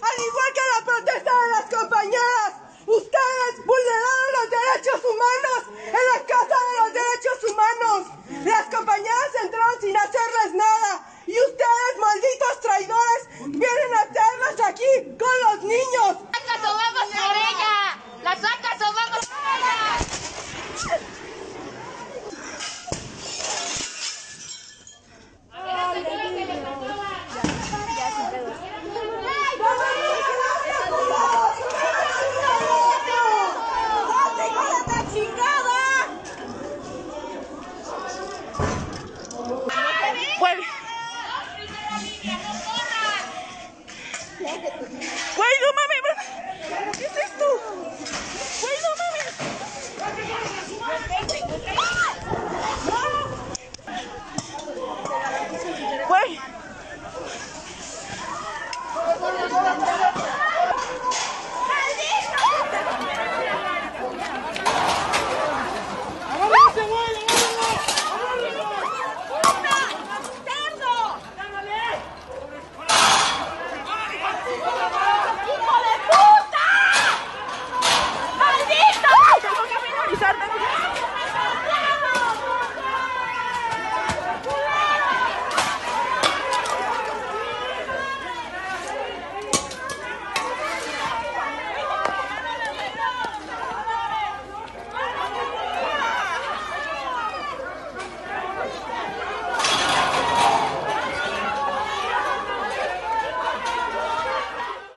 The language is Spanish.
al igual que la protesta de las compañeras. Ustedes vulneraron los derechos humanos en la Casa de los Derechos Humanos. Las compañeras entraron sin hacerles nada. Y ustedes, malditos traidores, vienen a hacerlas aquí con los niños. ¿Acaso vamos por ella? ¿Las vacas o vamos por ella? Güey, no mames,